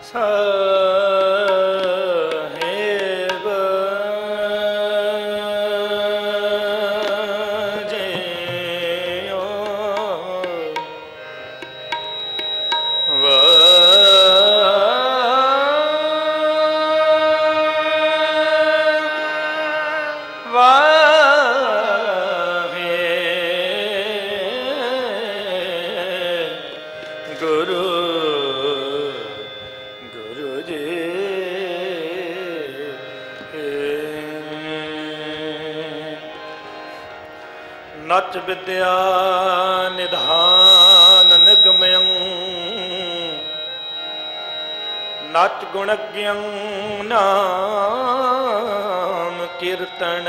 साहेब जियो नच विद्या निधान निगमयं नच गुणज्ञं नाम कीर्तन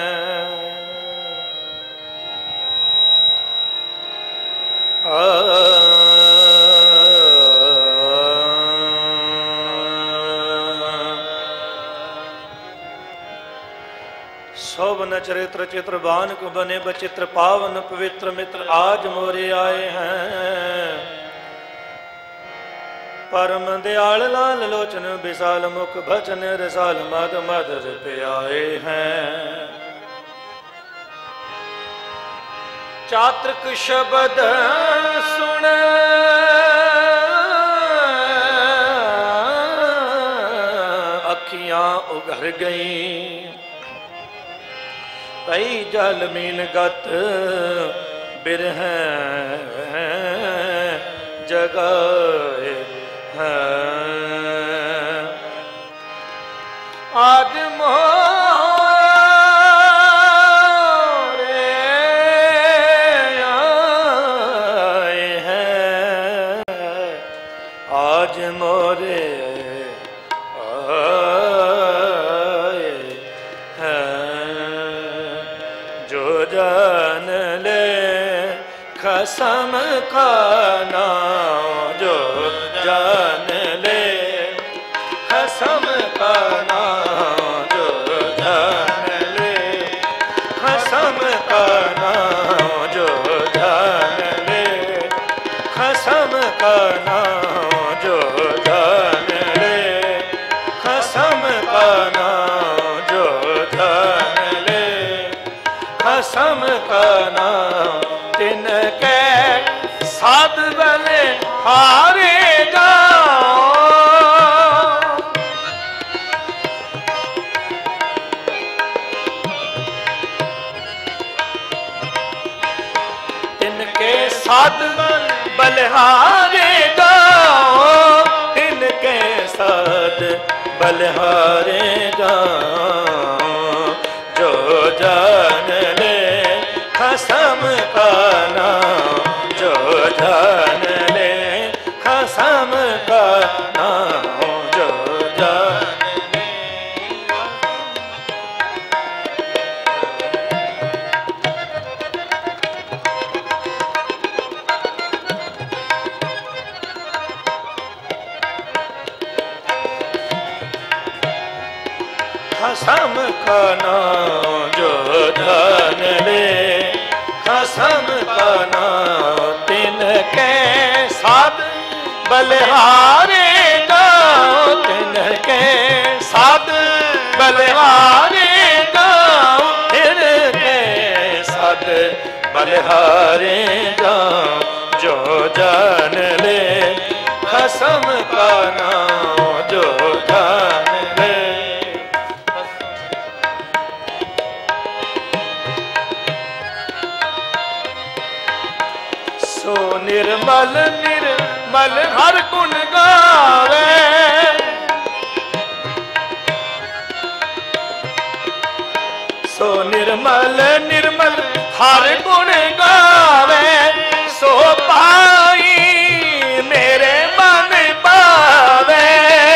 शोभन चरित्र चित्र बान को बने बचित्र पावन पवित्र मित्र आज मोरे आए हैं। परम दयाल लाल लोचन विशाल मुख भजन रसाल मद मदर पे आए हैं। चातृक शब्द सुन अखियां उघर गई कई जल मीन गत बिरह जगाए हैं। आज मोरे आए हैं, आज मोरे कसम का नाम जो जान ले, कसम का नाम जो जान ले, कसम का नाम जो जान ले, कसम का नाम जो जान ले, कसम का नाम जो जान ले, कसम का नाम तिनके साध बने हारे जाओ। तिनके साध बलिहारे जाओ, तिनके साध बलिहारे जाओ। जो जान ले कसम का नाम जो जान ले, कसम का नाम जो जान ले। कसम का नाम जो जान ले, कसम का नाम तिनके साथ बलिहारे जाओ, तिनके साथ बलिहारे जाओ, तिनके साथ बलिहारे जाओ। जो जान ले कसम का नाम जो जान ले। सो निर्मल निर्मल हर गुण गावे, सो निर्मल निर्मल हर गुण गावे। सो पाई मेरे मन पावे,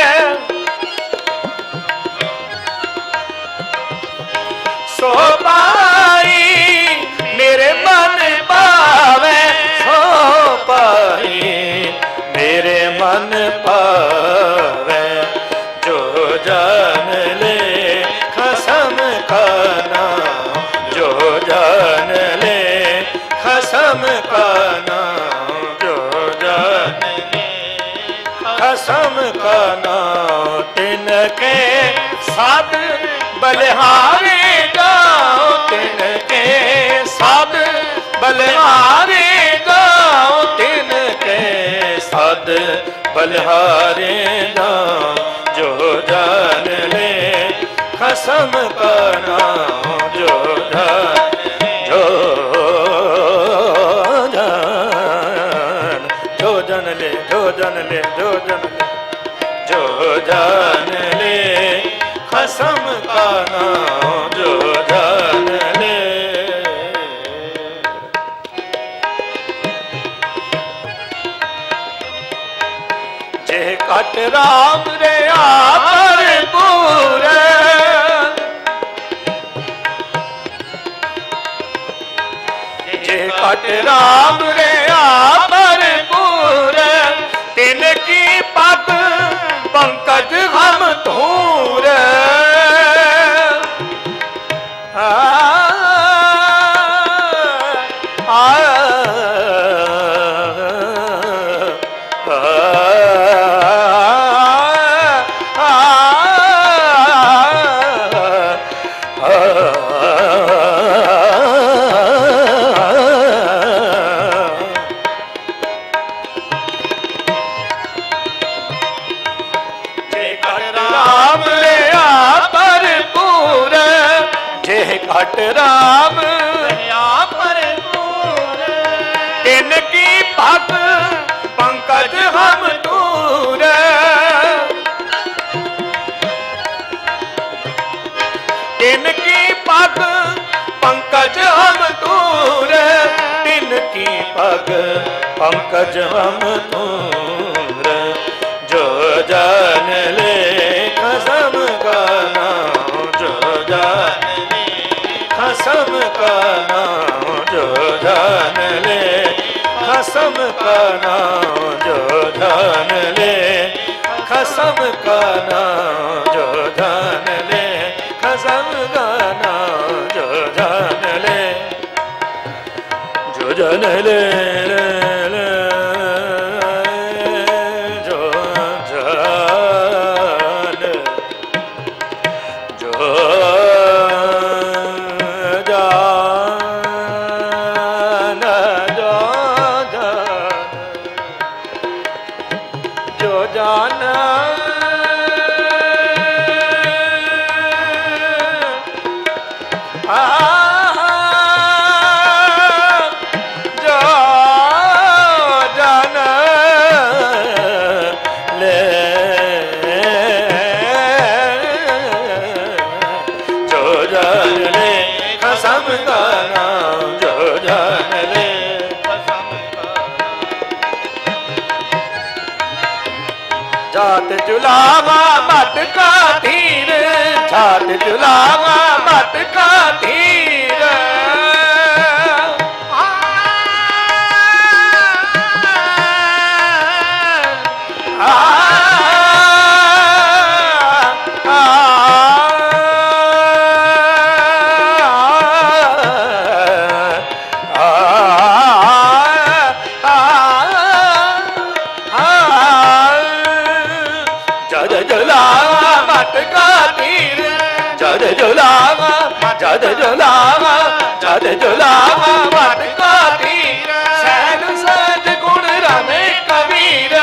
सो पाई मेरे मन पावे, सो पाई मेरे मन पावे। जो जान ले कसम का नाम जो जान ले, कसम का नाम जो जान ले, खसम का नाम तिनके साध बलिहारी गाँव तिनके साध बलिहारी गाँव तिनके साध बलिहारी गाँव जो जान ले खसम का नाम जो जान जो जान ले खसम का नाम जो जान ले जे कट राम रे आपर पूरे जे कट राम रे आपर पूरे तिनकी पग पंकज हम धूर घट राम पर तिनकी पग पंकज हम दूर तिनकी पग पंकज हम दूर तिनकी पग पंकज हम दूर जो जान ले खसम का नाम जो जान खसम का नाम जो जान ले खसम का नाम जो जान ले खसम का नाम जो जान ले खसम का नाम जो जान ले जो जान ले जात जुलावा मत का धीर जात जुलावा मत का धीर जद जुलावा जद जुलावा मत का तीर सहज सहज गुण रमे कबीर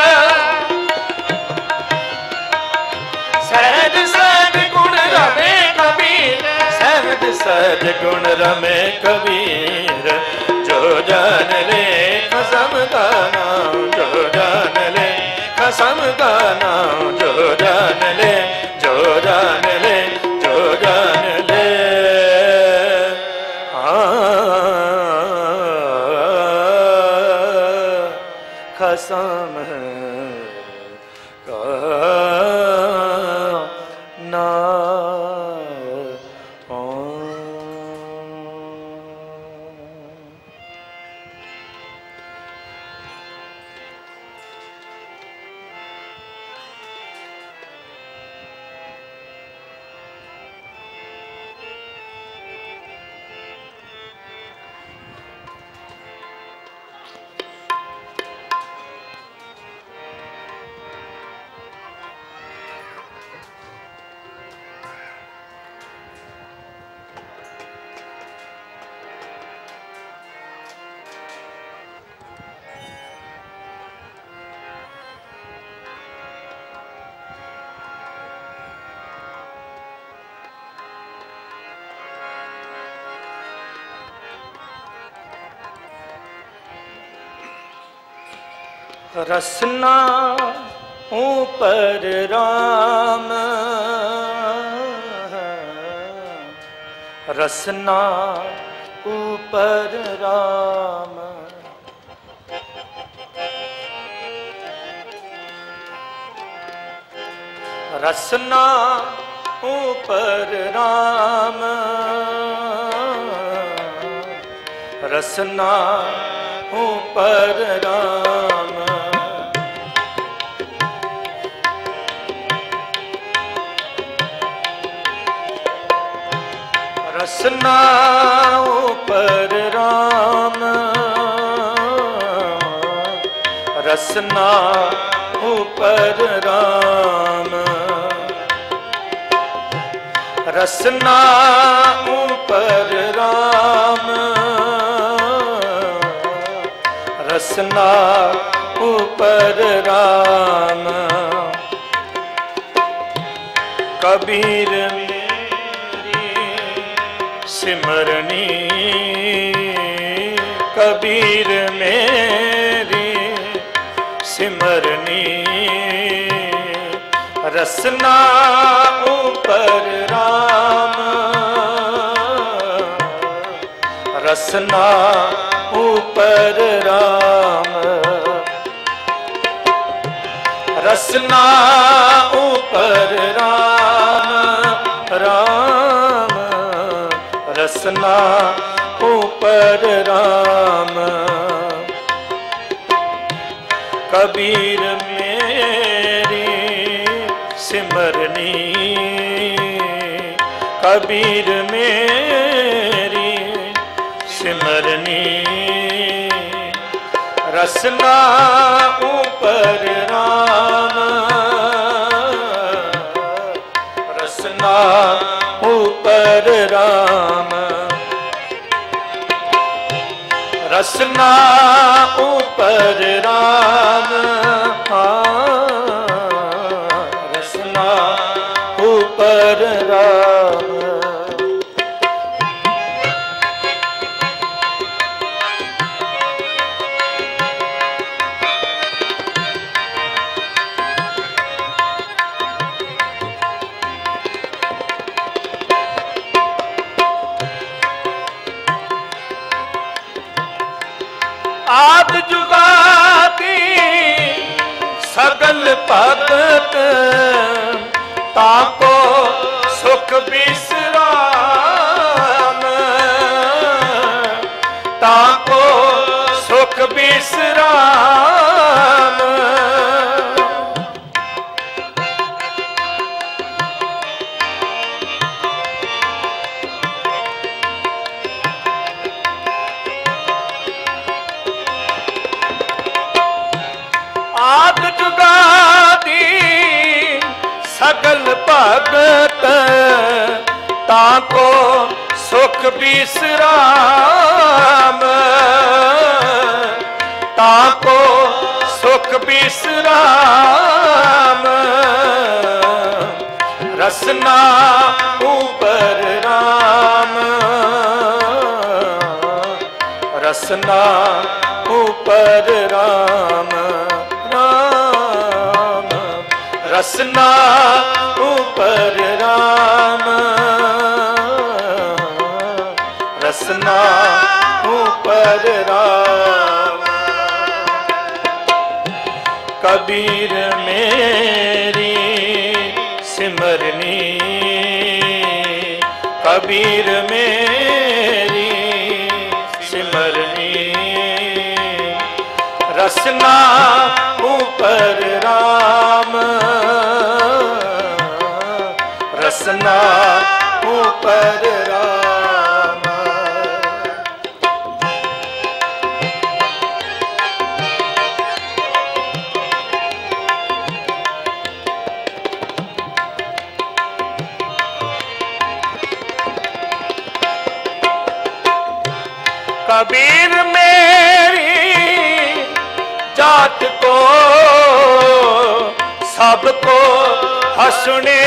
सहज सहज गुण रमे कबीर सहज सहज गुण रमे कबीर जो जान ले खसम का नाम जो जान ले खसम का नाम जो जान ले जो जान ले जो जान ले खसम का रसना ऊपर राम, रसना ऊपर राम। रसना ऊपर राम, रसना ऊपर राम। रसना ऊपर राम, रसना ऊपर राम। रसना ऊपर राम, रसना ऊपर राम। कबीर मेरी सिमरनी, कबीर मेरी सिमरनी। रसना ऊपर राम, रसना ऊपर राम। रसना ऊपर राम, राम। रसना ऊपर राम। कबीर मेरी सिमरनी, कबीर मेरी सिमरनी। रसना ऊपर राम, रसना ऊपर राम। रसना ऊपर राम, रसना ऊपर राम। आद जुगाती सगल भगत, ताको सुख विश्राम, ताको सुख विश्राम। आद जुगादी सगल भगत, ताको सुख विश्राम, ताको सुख विश्राम। रसना ऊपर राम, रसना ऊपर राम, राम। रसना ऊपर राम, रसना ऊपर राम। कबीर मेरी सिमरनी, कबीर मेरी सिमरनी। रसना ऊपर राम, रसना ऊपर राम। कबीर मेरी जात को सबको हंसने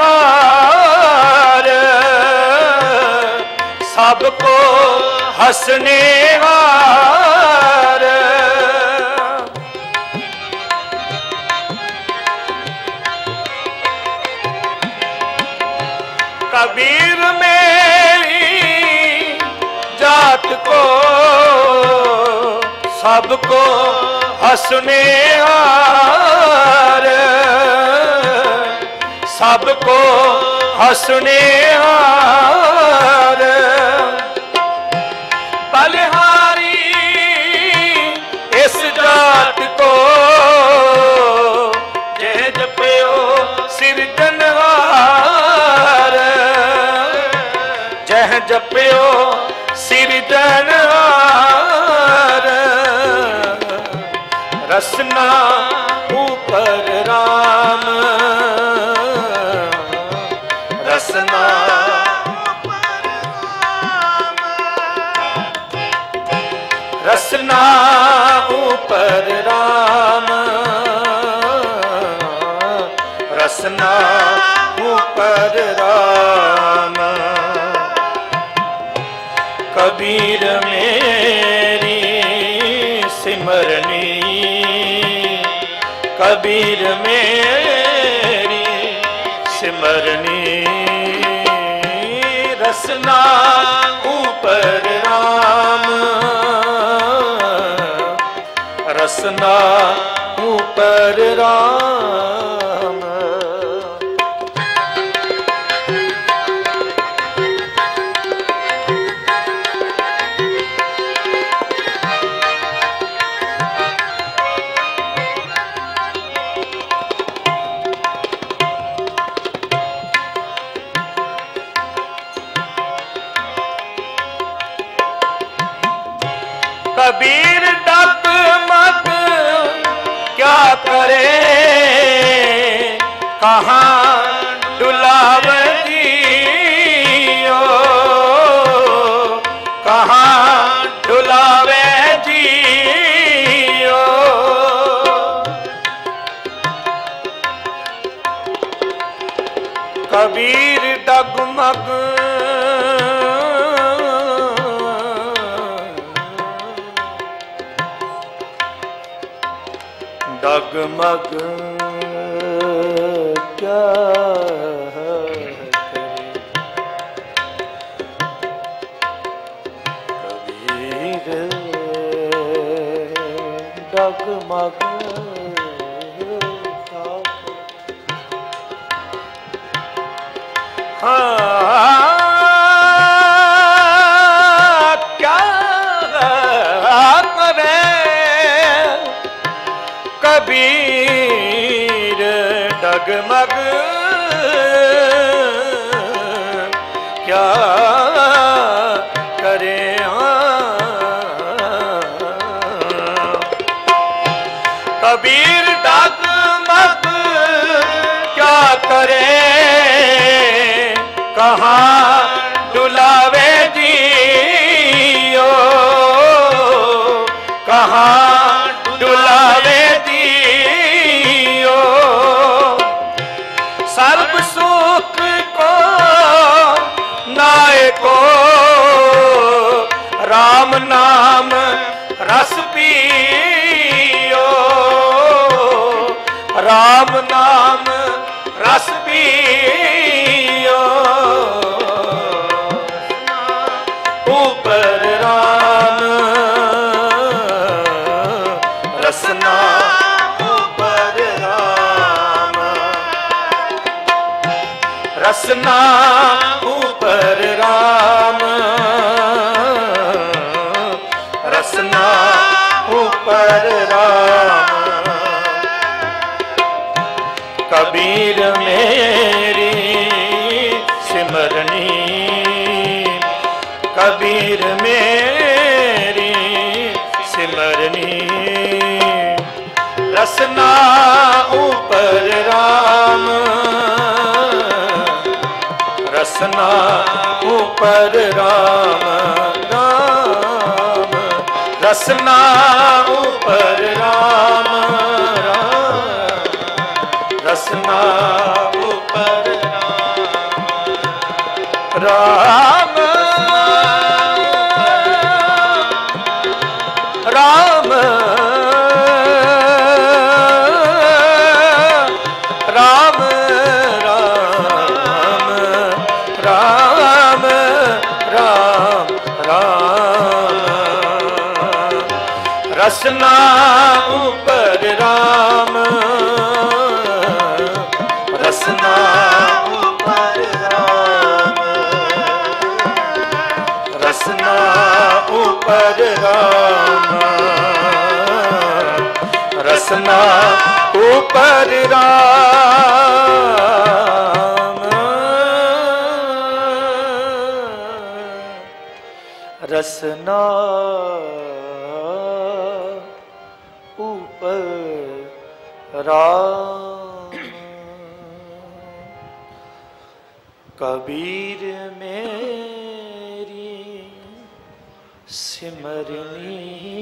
हार, सबको हंसने हार। कबीर मेरी जात को सबको हंसने हार, सबको हंसने हार। बलिहारी इस जात को जय जपयो सिरजनहार, जय जपयो सिरजनहार। रसना ऊपर राम, रसना रसना ऊपर राम, रसना ऊपर राम। कबीर मेरी सिमरनी, कबीर मेरी सिमरनी। रसना ऊपर राम, रसना ऊपर राम। कबीर डगमग क्या करे, कहाँ डुलावे जियो, कहाँ डुलावे जियो। कबीर डगमग डगमग क्या करे, कबीर डगमग क्या करे। कबीर डगमग क्या करे। कबीर डगमग क्या करे, कहाँ डुलावे जियो, कहाँ डुलावे जियो। सर्व सुख को नाय को राम नाम रस पियो, राम नाम रस पियो। ऊपर राम, रसना ऊपर राम, रसना ऊपर राम, रसना ऊपर राम। कबीर मेरी सिमरनी, कबीर मेरी सिमरनी। रसना ऊपर राम, रसना ऊपर राम, राम। रसना ऊपर राम, राम। रसना ऊपर राम, राम, राम, राम, राम, रसना ऊपर राम, रसना ऊपर राम, रसना ऊपर राम, रसना ऊपर राम, रसना ऊपर राम। कबीर मेरी सिमरनी,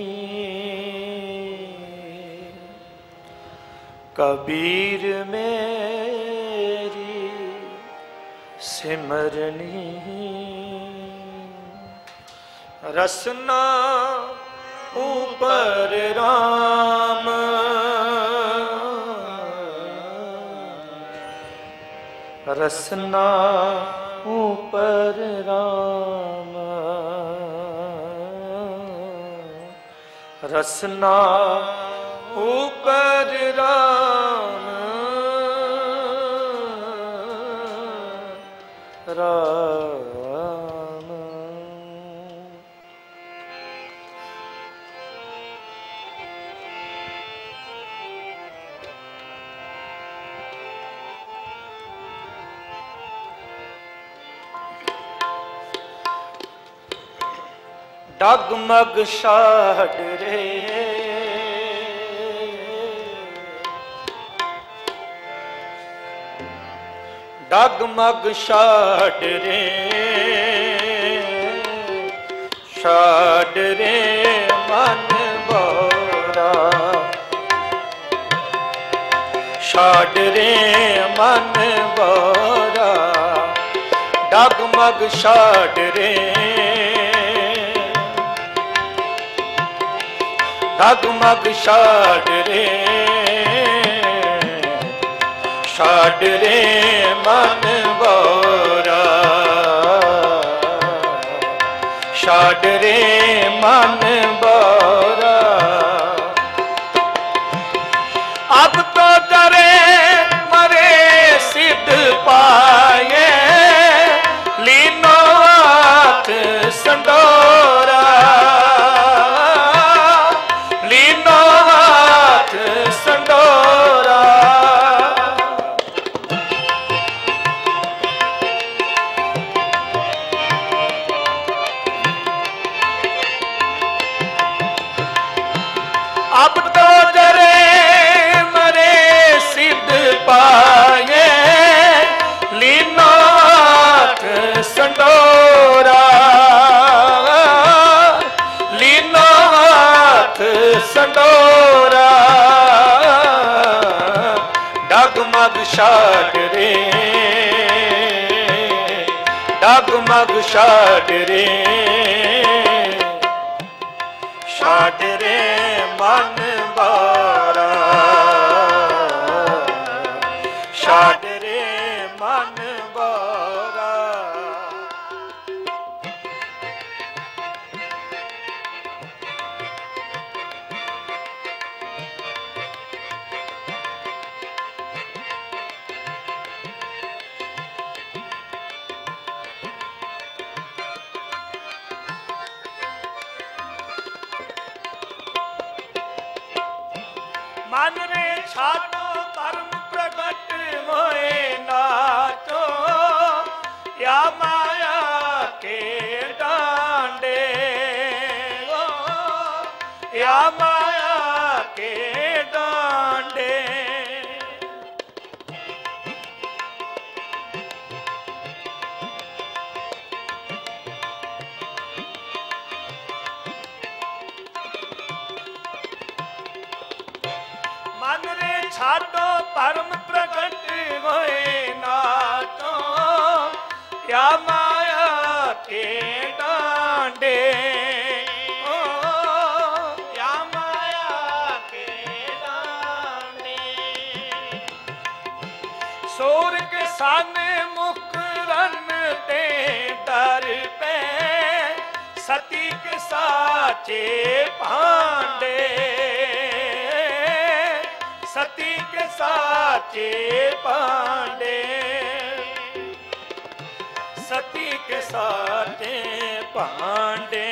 कबीर मेरी सिमरनी, रसना ऊपर राम, रसना ऊपर राम, रसना ऊपर राम, राम। डगमग छाड़ रे, डगमग छाड़ रे, छाड़ रे मन बोरा, छाड़ रे मन बोरा, डगमग छाड़ रे, डगमग छाड़ रे, छाड़ रे मन बोरा, छाड़ रे मन बोरा। अब तो डरे मरे सिद्ध पाए, लीनो हाथ संडोरा, लीनो हाथ संडोरा। अब तो डरे मरे सिद्ध पाए, लीनो हाथ संडोरा, लीनो हाथ संडोरा। डगमग छाड़ रे, डगमग छाड़ रे, छाड़ रे मन बोरा, छाड़ रे मन बोरा। मन रे छाड़ो धर्म प्रगट होए नाचो, या माया के डांडे, या माया के डांडे। मन रे छाड़ो परम प्रगट होए नाचो, या माया के डांडे, ओ या माया के डांडे। सूर के सामने मुकरन ते डर पे, सती के साचे भांडे, सती के साचे भांडे, सती के साचे भांडे,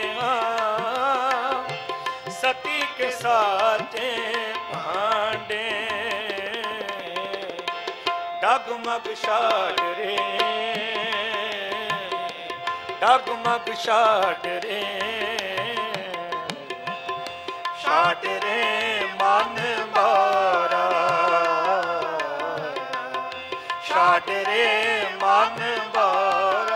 सती के साचे भांडे, डगमग छाड़ रे, डगमग छाड़ रे, छाड़ रे मन मारा, छाड़ रे मन मारा।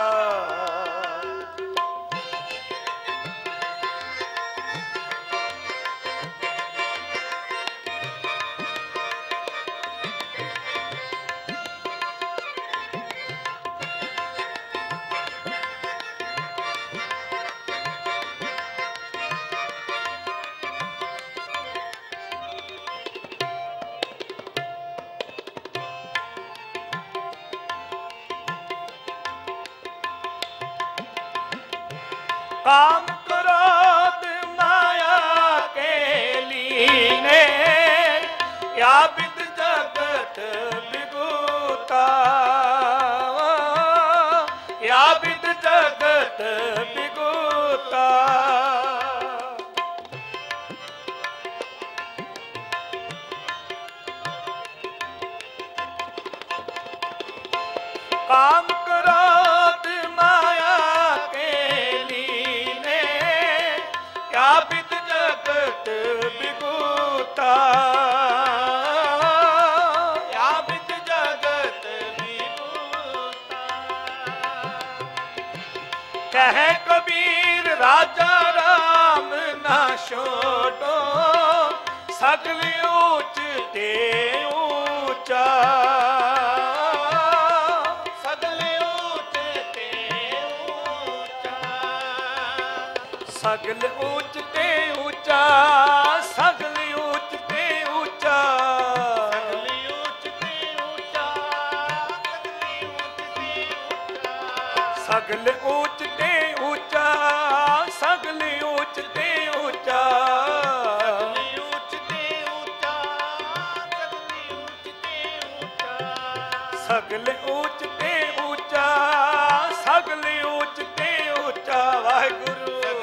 काम क्रोध माया के लीने, या विद जगत विगुता, या विद जगत विगुता। काम क्रोध माया के लीने, या विद जगत विगुता, या विद जगत विगुता। कहे कबीर राजा राम ना छोड़ो, सगल ऊंच ते ऊंचा, सगल ऊंच ते ऊंचा, सगल ऊंच ते ऊंचा, सगल ऊंच ते ऊंचा, सगल ऊंच ते ऊंचा, सगल ऊंच ते ऊंचा, सगल ऊंच ते ऊंचा, सगल ऊंच ते ऊंचा, सगल ऊंच ते ऊंचा। वाहिगुरु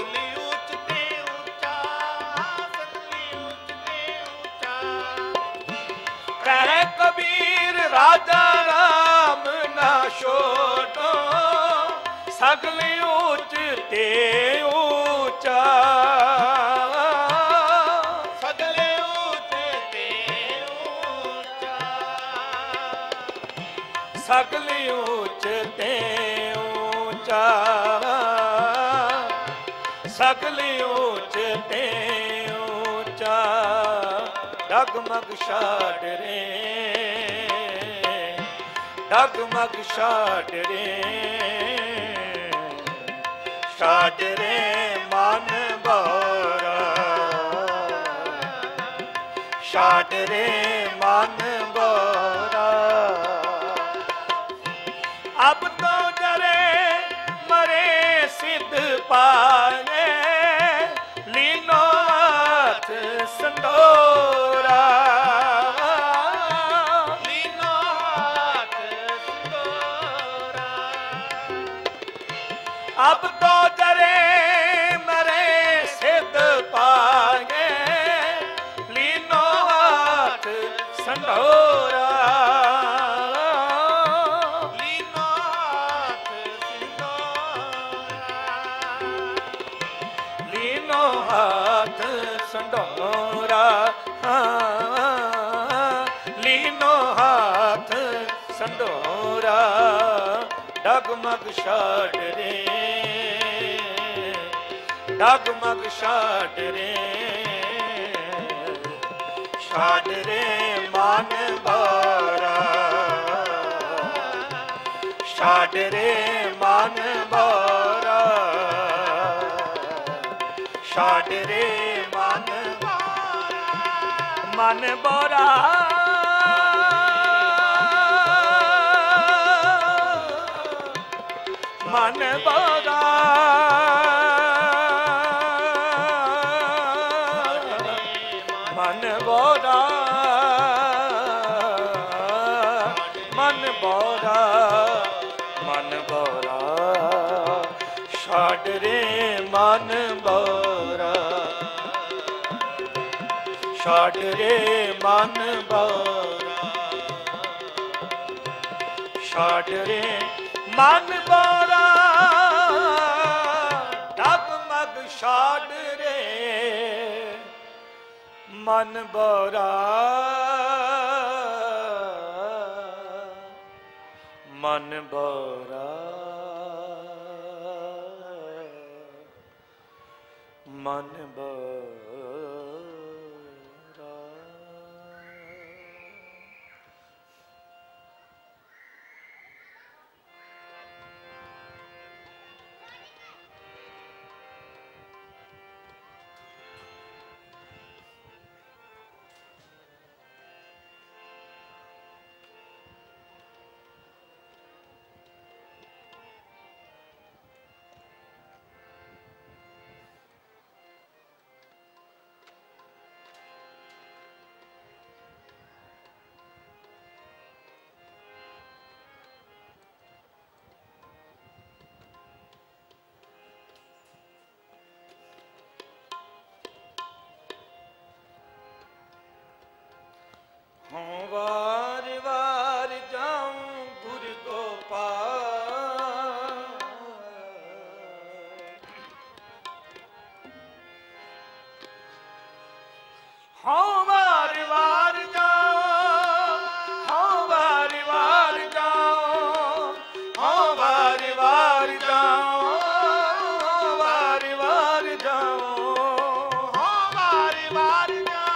कबीर राजा राम ना छोड़ो, सगल ऊंच ते ऊंचा, सगल ऊंच ते ऊंचा, सगल ऊंच ते ऊंचा, सगल ऊंच ते ऊंचा। डगमग छाड़ रे, डगमग छाड़ रे, छाड़ रे मन बारा, छाड़ रे मन बारा। अब तो जरे मरे सिद्ध पाए, लीनो हाथ संडोरा, लीनो हाथ संडोरा। अब तो जरे मरे सिद्ध पाए, लीनो हाथ संडोरा, लीनो हाथ संडोरा, लीनो हाथ संडोरा, लीनो हाथ संडोरा। डगमग छाड़ रे, डगमग छाड़ रे, छाड़ रे मन बारा, छाड़ रे मन बारा, छाड़ रे मन बारा, मन बारा, मन बारा। मन बोरा छाड़ रे मन बोरा छाड़ रे मन बोरा छाड़ रे मन बोरा डगमग छाड़ रे मन बोरा मन बोरा मन बोरा। वार वार जाऊं गुर गोपाल हाँ वार वार जाऊं हाँ वार वार जाऊं हाँ वार वार जाऊं वार वार जाऊं हाँ वार वार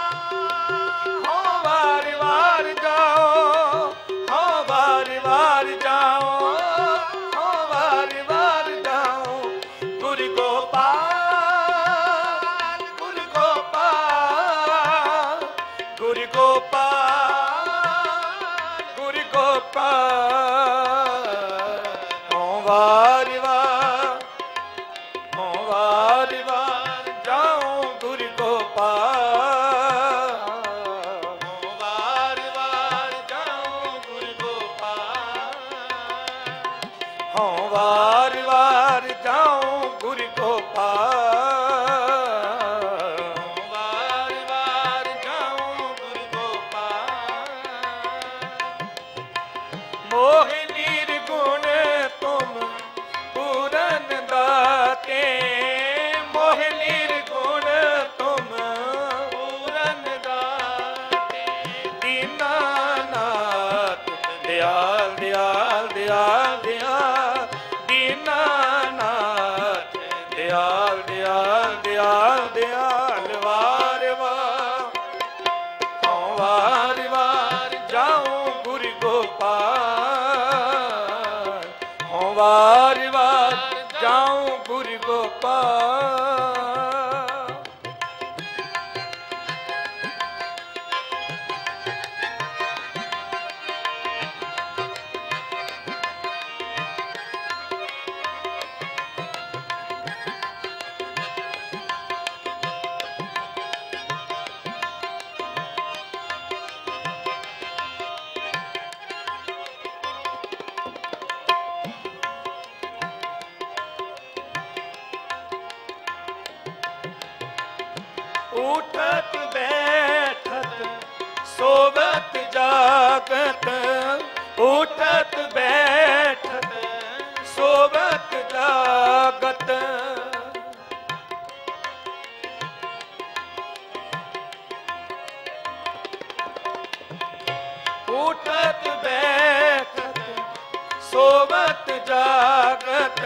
उठत बैठत सोवत जागत उठत बैठत सोवत जागत उठत बैठत सोवत जागत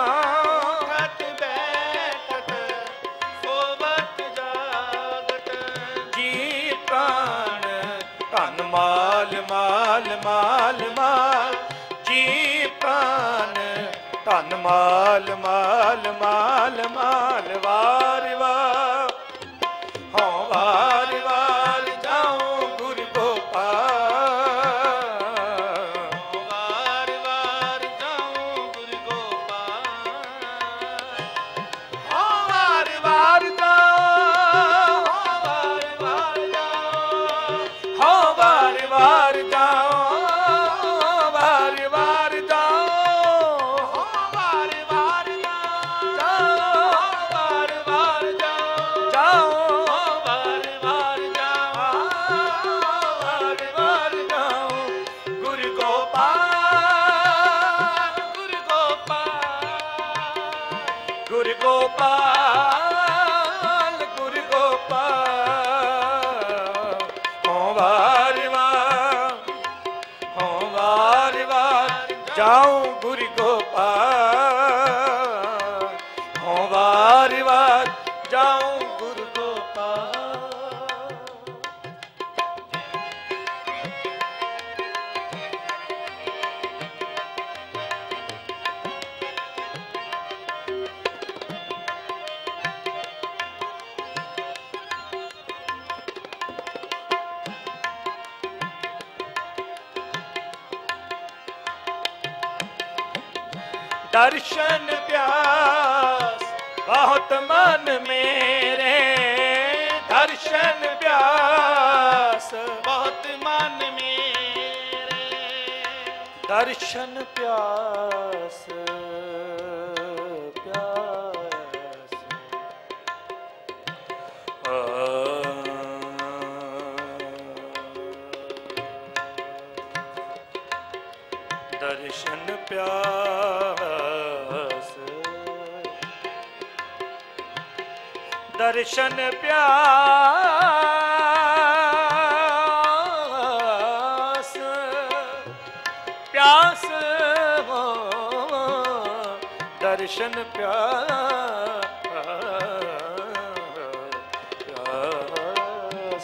माल माल माल माल जी प्राण धन माल माल माल माल वार वार हाँ वार वार जाऊं गुरु गोपाल वार वार जाऊं गुरु गोपाल हाँ वार वार जाऊं वार वार जाऊं हाँ वार वार जाऊं गोपाल गुरु गोपाल गुरु गोपाल गुरु गोपाल हो वार वार जाऊं गुरु गोपाल हो वार जाऊं गुरु गोपाल। दर्शन प्यास बहुत मन मेरे, दर्शन प्यास बहुत मन मेरे, दर्शन प्यास प्यास दर्शन प्यास दर्शन प्यास प्यास हो दर्शन प्यास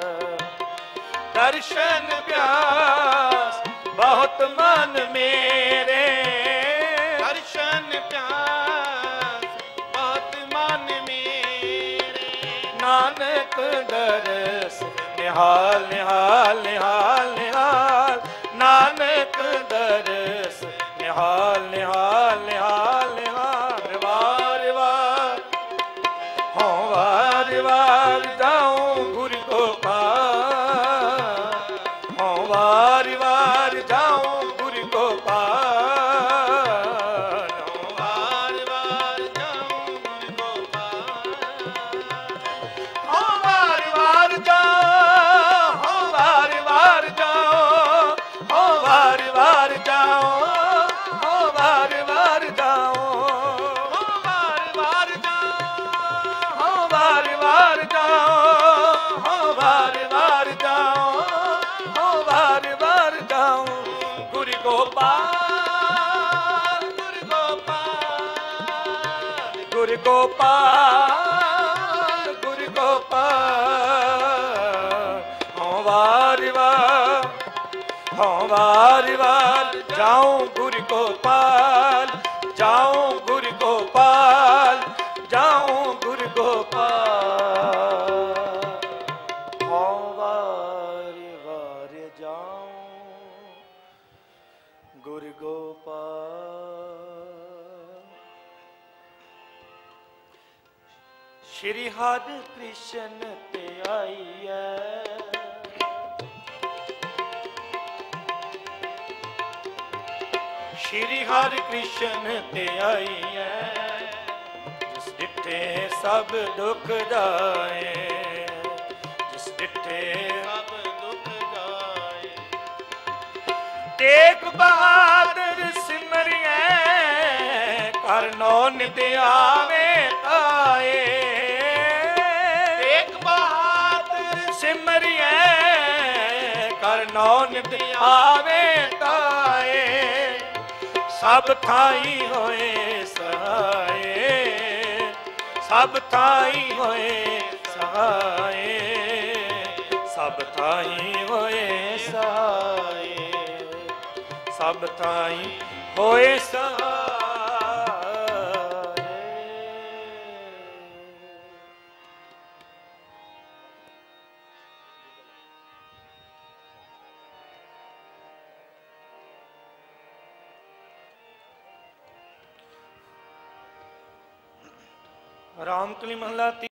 दर्शन प्यास बहुत मन मेरे, दर्शन प्यास बहुत मन मेरे, नानक दरस निहाल निहाल निहाल निहाल, नानक दरस निहाल निहाल निहाल निहाल, वार वार हो वार वार जाऊं गुरु गोपाल, हो वार वार जाऊं गुरु गोपाल, हो वार वार जाऊं गुरु गोपाल, हो वार वार जाऊं, हो वार वार जाऊं, हो वार वार जाऊं, हो वार वार जाऊं, हो वार वार जाऊं, हो वार वार जाऊं, हो वार वार जाऊं, हो वार वार जाऊं गुरु गोपाल गुरु गोपाल गुरु गोपाल गुरु गोपाल, हो वार वार जाऊं गुरु गोपाल, जाऊं गुरु गोपाल, जाऊं गुरु गोपाल, हो वार वार जाऊं गुरु गोपाल। श्री हरि कृष्ण ते आईए, श्री हरि कृष्ण ते आईए, जिस डिठे सब दुख जाए, जिस डिठे सब दुख जाए, तेग बहादुर सिमरिए करनो नित आवे ताए, तेग बहादुर सिमरिए करनो नित आवे ताए, सब थाई होए सहाय, सब थाई होए सहाय, सब थाई होए सहाय, सब थाई होए सहाय। रामकली महला